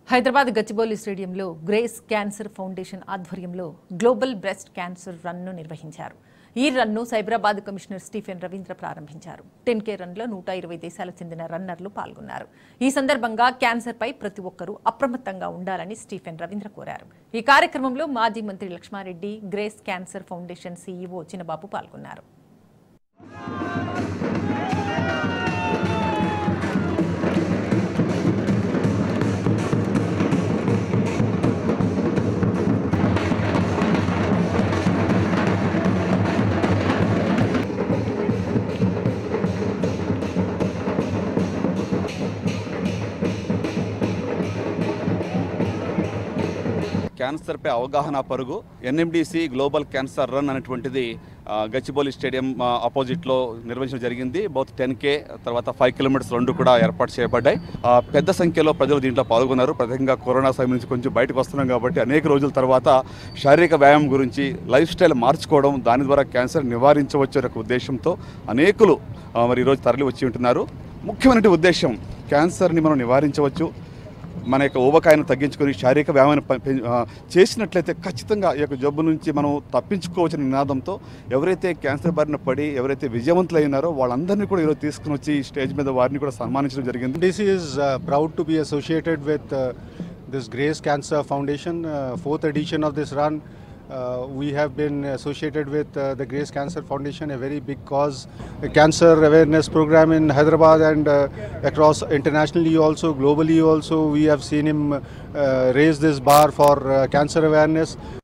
హైదరాబాద్ గచ్చిబౌలి స్టేడియంలో grace cancer foundation ఆధ్వర్యంలో global breast cancer రన్ను నిర్వహించారు. ఈ రన్ను సైబరాబాద్ కమిషనర్ స్టీఫెన్ రవీంద్ర ప్రారంభించారు. 10K రన్లో 120 దేశాలకు చెందిన రన్నర్లు పాల్గొన్నారు. ఈ సందర్భంగా క్యాన్సర్పై ప్రతి ఒక్కరూ అప్రమత్తంగా ఉండాలని స్టీఫెన్ రవీంద్ర కోరారు. ఈ కార్యక్రమంలో మాజీ మంత్రి Laxma Reddy, grace cancer foundation CEO Chinababu పాల్గొన్నారు. క్యాన్సర్ పై అవగాహన పరుగు NMDC గ్లోబల్ క్యాన్సర్ రన్ అనేటువంటిది గచ్చిబౌలి స్టేడియం ఆపోజిట్లో నిర్వహించడం జరిగింది. బౌత్ 10K తర్వాత 5 కిలోమీటర్స్ రెండు కూడా ఏర్పాటు చేయబడ్డాయి. పెద్ద సంఖ్యలో ప్రజలు దీంట్లో పాల్గొన్నారు. ప్రత్యేకంగా కరోనా సమయం నుంచి కొంచెం బయటకు వస్తున్నాం కాబట్టి అనేక రోజుల తర్వాత శారీరక వ్యాయామం గురించి లైఫ్ స్టైల్ మార్చుకోవడం, దాని ద్వారా క్యాన్సర్ నివారించవచ్చు అనే ఉద్దేశంతో అనేకులు మరి ఈరోజు తరలి వచ్చి ఉంటున్నారు. ముఖ్యమైన ఉద్దేశం క్యాన్సర్ని మనం నివారించవచ్చు, మన యొక్క ఊబకాయను తగ్గించుకొని శారీరక వ్యాయామాన్ని చేసినట్లయితే ఖచ్చితంగా ఈ యొక్క జబ్బు నుంచి మనం తప్పించుకోవచ్చిన నినాదంతో ఎవరైతే క్యాన్సర్ బారిన పడి ఎవరైతే విజయవంతులైనారో వాళ్ళందరినీ కూడా ఈరోజు తీసుకుని వచ్చి స్టేజ్ మీద వారిని కూడా సన్మానించడం జరిగింది. This is proud to be associated with this Grace Cancer Foundation, 4th edition of this run. We have been associated with the Grace Cancer Foundation, a very big cause, a cancer awareness program in Hyderabad and across internationally also, globally also. We have seen him raise this bar for cancer awareness.